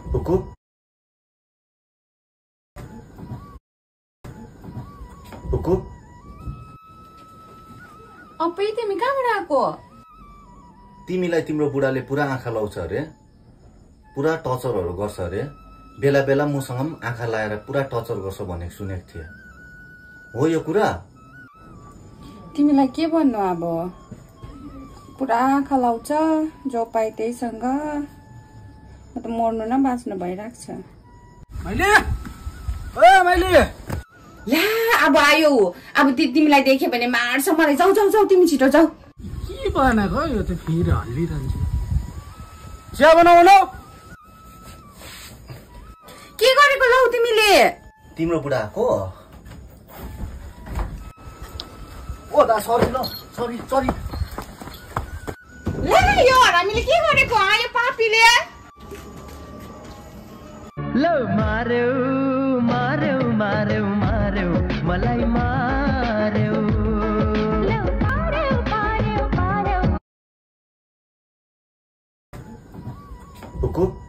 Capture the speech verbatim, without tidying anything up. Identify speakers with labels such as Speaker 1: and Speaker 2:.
Speaker 1: कुकु कुकु
Speaker 2: अप्पै तिमी कहाँबाट आएको?
Speaker 1: तिमीलाई तिम्रो बुढाले पुरा आँखा लाउँछ अरे, पुरा टर्चरहरू गर्छ अरे, बेला बेला मसँग पनि आँखा लाएर पुरा टर्चर गर्छ भनेको सुनेको थिएँ। हो यो कुरा?
Speaker 2: तिमीलाई के भन्नु अब, पुरा आँखा लाउँछ, जो पाए त्यहीसँग। म त मर्नु न बाँच्नु भइरहेको छ।
Speaker 3: मैले ओ मैले
Speaker 2: ला अब आयो, अब तिमीलाई देख्यो भने मार्छ मलाई। जाऊ जाऊ जाऊ, तिमी छिटो जाऊ।
Speaker 3: के बनाएको यो त फेरि हल्लिरहन्छ। चिया बनाऊ न।
Speaker 2: के गरेको लौ तिमीले?
Speaker 1: तिम्रो बुढा आएको? ओ दा सरी ल, सरी सरी।
Speaker 2: ला यो हामीले के गरेको? आयो पापीले।
Speaker 4: लो मार्यो मार्यो मार्यो मार्यो मलाई मार्यो लो मार्यो मार्यो मार्यो।
Speaker 1: कुकु